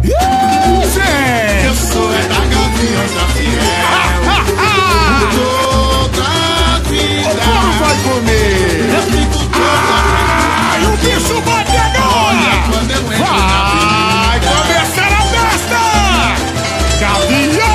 Eu sou da Gaviões da Fiel. Toda a vida. O povo vai comer. Eu fico toda e o bicho vai pegar. Olha quando eu entro vai começar a festa. Gaviões.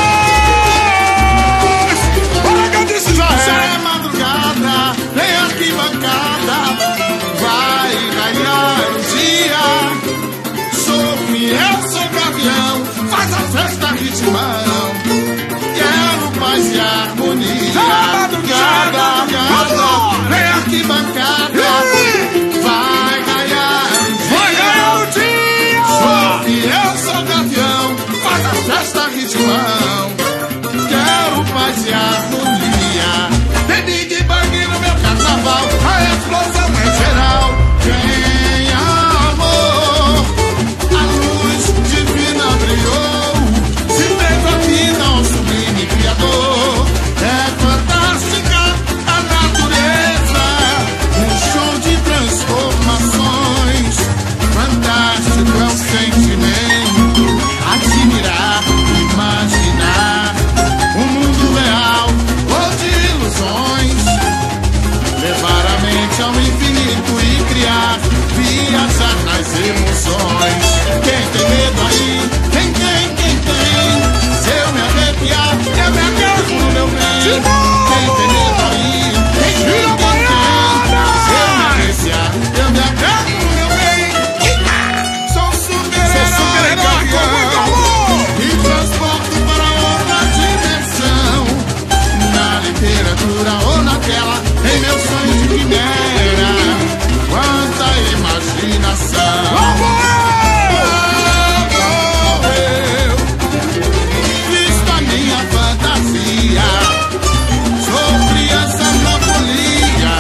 Olha que eu disse já é madrugada, vem arquibancada. Vai ganhar o dia. Sou fiel, sou gavião. Faz a festa ritmão. Quero paz e harmonia. Madrugada, vem arquibancada. Vai ganhar o dia. Sou fiel, sou gavião. Faz a festa ritmão. Quero paz e harmonia. Tem Big Bang no meu carnaval. A explosão é geral. Tem amor. A luz divina brilhou. Se fez aqui não sublime criador. É fantástica a natureza. Um show de transformações. Fantástico é o sentimento. Admirar, imaginar um mundo real ou de ilusões. Levar a mente ao infinito e criar, viajar nas emoções. Quem tem medo aí? Quem tem? Se eu me arrepiar, eu me agarro no meu bem. Quem tem medo aí? Quem tem? Se eu me arrepiar, eu me agarro no meu bem. Sou super-herói, gavião, e transporto para outra dimensão. Na literatura ou na tela, em meu sonho de quimera. Quanta imaginação. Eu visto a minha fantasia. Sou criança na folia,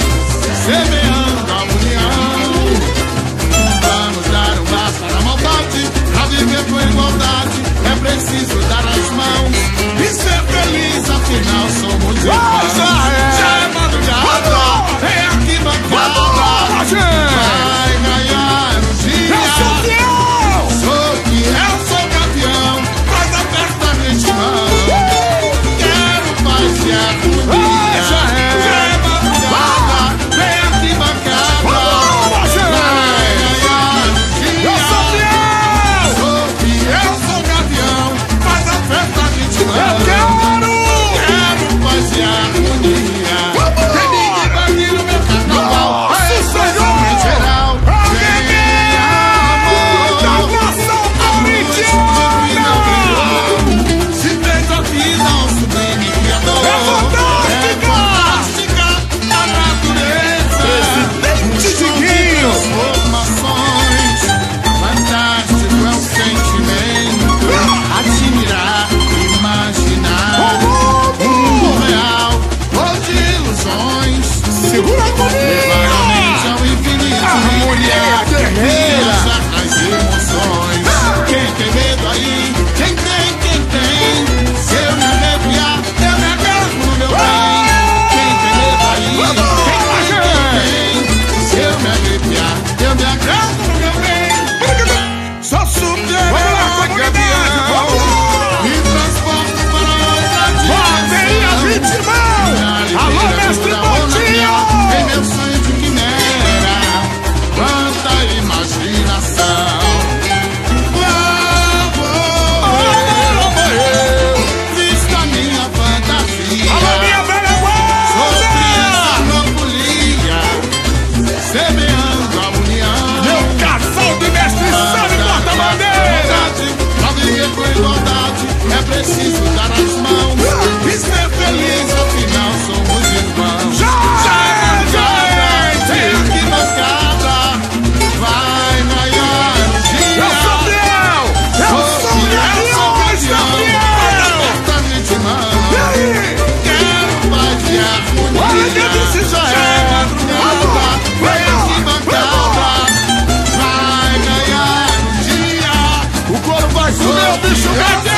semeando a união. Vamos dar um passo para a maldade. Pra viver com igualdade é preciso dar as mãos e ser feliz, afinal somos irmãos. Já é madrugada, é arquibancada. Vai ganhar o dia. Sou fiel, sou gavião. Faz a festa ritmão. Quero paz e harmonia. Já é madrugada, vem arquibancada. Vai ganhar o dia. Sou fiel, sou gavião. Faz a festa ritmão. Quero paz e harmonia. Tem Big Bang no meu carnaval. A explosão em geral. Tem amor. A luz divina brilhou. Se fez a vida ao sublime criador. É fantástica a natureza. Um show de transformações. Fantástico é o sentimento. Admirar, imaginar um mundo real ou de ilusões. Segura a Levar a mente ao infinito. mulher guerreira. Viajar nas emoções. Quem tem medo aí? Quem tem? Se eu me arrepiar, eu me agarro no meu bem. Quem tem medo aí? Quem? Se eu me arrepiar, eu me agarro no meu bem. Sou super-herói, gavião, e transporto para outra dimensão. Alô, mestre Botinho! Em meu sonho de quimera. Quanta imaginação. Lá vou eu, visto a minha fantasia. Alô, minha velha Sou guarda! criança na folia, semeando a união. Meu casal de mestre Sami porta-bandeira! Pra viver com igualdade é preciso dar as mãos e ser feliz, afinal somos irmãos. Já é madrugada, tem arquibancada. Vai ganhar o dia. Eu sou fiel! Faz a festa ritmão. Quero paz e harmonia. Olha que eu disse já é madrugada, vem arquibancada. Vai ganhar o dia. O couro vai comer o bicho gato!